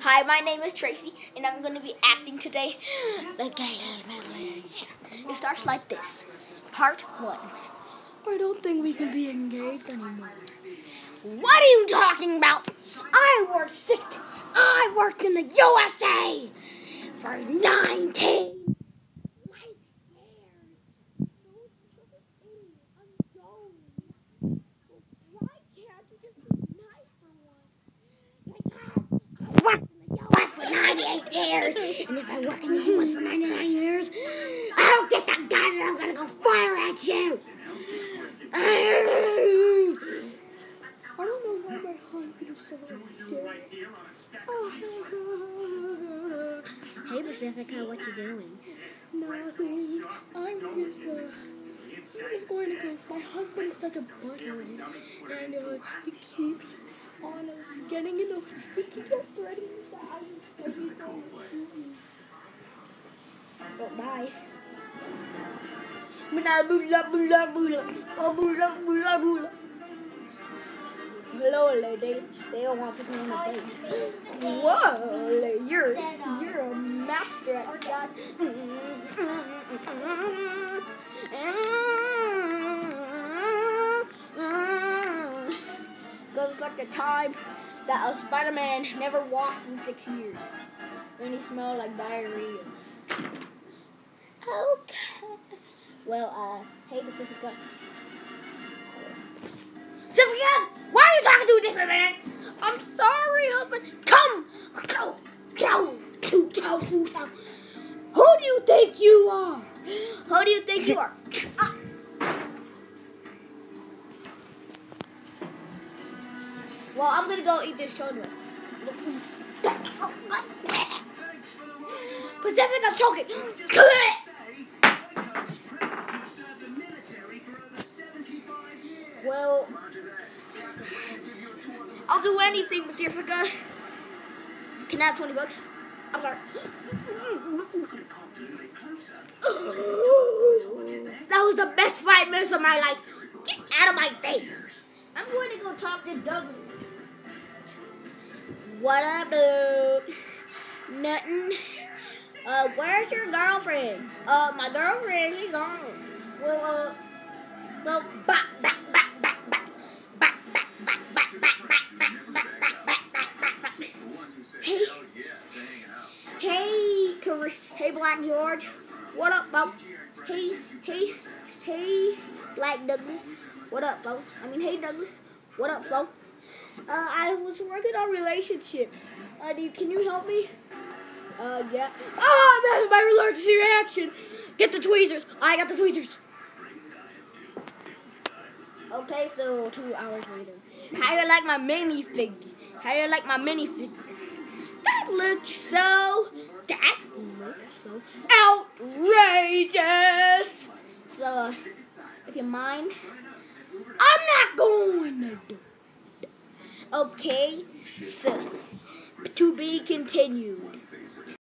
Hi, my name is Tracy, and I'm going to be acting today. The Gay Village. It starts like this. Part 1. I don't think we can be engaged anymore. What are you talking about? I worked in the USA for 19 worked in the U.S. for 98 years, and if I work in the U.S. for 99 years, I'll get the gun and I'm gonna go fire at you. I don't know why my husband is so ridiculous. Hey Pacifica, what you doing? Nothing. I'm just going to go. My husband is such a butthole, and he keeps on getting in the. He keeps on threatening that he's going to shoot me. Oh, bye. Hello, lady. They don't want to take me on a date. Whoa, you're a master at that. Goes like the time that a Spider-Man never washed in 6 years. And he smelled like diarrhea. Okay. Well, hey Pacifica. Pacifica! Why are you talking to a different man? I'm sorry, husband. Come! Go! Who do you think you are? Who do you think you are? Well, I'm gonna go eat this children. Pacifica's choking. Well, I'll do anything, Pacifica. Can I have $20? I'm sorry. That was the best 5 minutes of my life. Get out of my face. I'm going to go talk to Douglas. What up, dude? Nothing. Where's your girlfriend? My girlfriend, she's gone. Well, Hey, Black George. What up, bro? Hey, Black Douglas. What up, bro? Hey, Douglas. What up, bro? I was working on relationships. Can you help me? Yeah. Oh, I'm having my emergency reaction. Get the tweezers. I got the tweezers. Okay, so 2 hours later. How you like my minifig? That looks so outrageous. So, if you mind, I'm not going to do it. Okay, so to be continued.